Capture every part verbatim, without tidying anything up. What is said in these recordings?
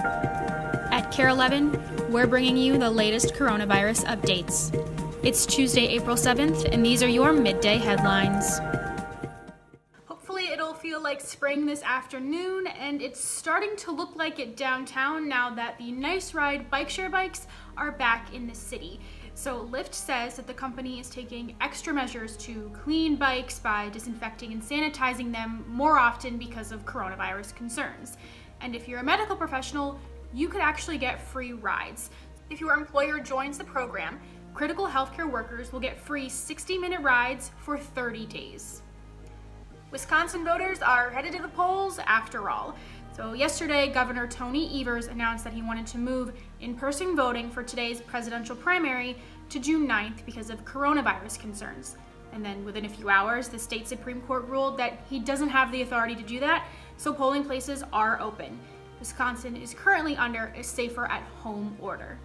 At KARE eleven, we're bringing you the latest coronavirus updates. It's Tuesday, April seventh, and these are your midday headlines. Hopefully it'll feel like spring this afternoon, and it's starting to look like it downtown now that the Nice Ride bike share bikes are back in the city. So Lyft says that the company is taking extra measures to clean bikes by disinfecting and sanitizing them more often because of coronavirus concerns. And if you're a medical professional, you could actually get free rides. If your employer joins the program, critical healthcare workers will get free sixty minute rides for thirty days. Wisconsin voters are headed to the polls after all. So yesterday, Governor Tony Evers announced that he wanted to move in-person voting for today's presidential primary to June ninth because of coronavirus concerns. And then within a few hours, the state Supreme Court ruled that he doesn't have the authority to do that, so polling places are open. Wisconsin is currently under a safer at home order.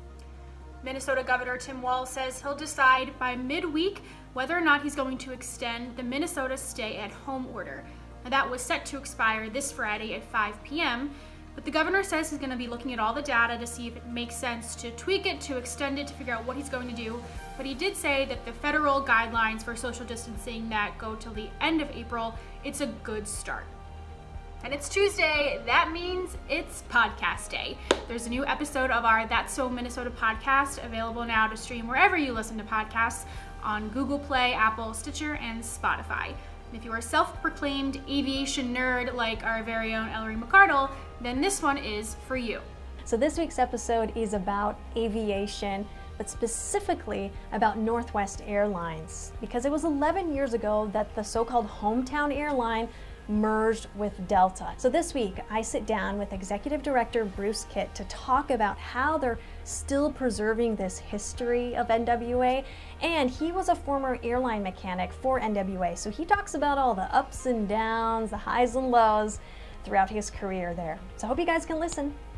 Minnesota Governor Tim Walz says he'll decide by midweek whether or not he's going to extend the Minnesota stay-at-home order. Now, that was set to expire this Friday at five p m, but the governor says he's going to be looking at all the data to see if it makes sense to tweak it, to extend it, to figure out what he's going to do. But he did say that the federal guidelines for social distancing that go till the end of April, it's a good start. And it's Tuesday, that means it's podcast day. There's a new episode of our That's So Minnesota podcast available now to stream wherever you listen to podcasts on Google Play, Apple, Stitcher, and Spotify. And if you are a self-proclaimed aviation nerd like our very own Ellery McCardle, then this one is for you. So this week's episode is about aviation, but specifically about Northwest Airlines, because it was eleven years ago that the so-called hometown airline merged with Delta. So this week, I sit down with Executive Director Bruce Kitt to talk about how they're still preserving this history of N W A, and he was a former airline mechanic for N W A, so he talks about all the ups and downs, the highs and lows throughout his career there. So I hope you guys can listen.